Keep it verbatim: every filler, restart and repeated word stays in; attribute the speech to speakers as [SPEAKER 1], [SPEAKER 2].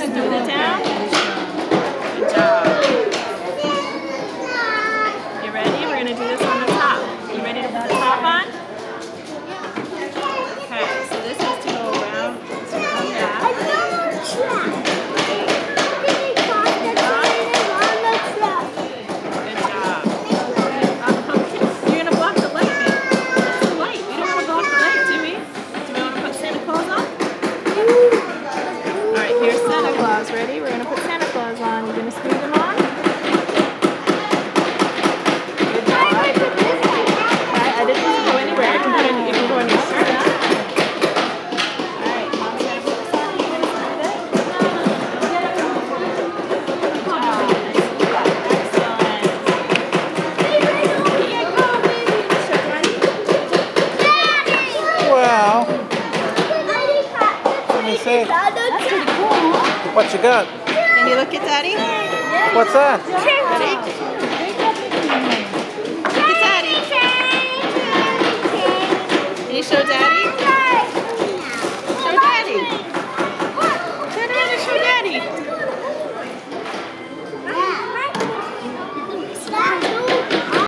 [SPEAKER 1] Scoot it down. Good job. You ready? We're going to do this on the top. You ready to put the top on? Okay, so this is to go around, to run back. Good job. Uh, you're going to block the light there. That's the light. We don't want to block the light, do we? Do we want to put Santa Claus on? Alright, here's Santa Claus. Ready? We're going to put Santa Claus on. You're going to screw them on? Good job. Alright, I didn't go anywhere. I can put it, you can go in your shirt. Alright, Mom's going to put this on. You're going to screw this. Good job. Excellent. Here you go, baby. Show Daddy.
[SPEAKER 2] Wow. Let me see.
[SPEAKER 1] That's pretty cool.
[SPEAKER 2] What you got?
[SPEAKER 1] Can you look at Daddy?
[SPEAKER 2] What's that?
[SPEAKER 1] Ready? Look at Daddy. Can you show Daddy?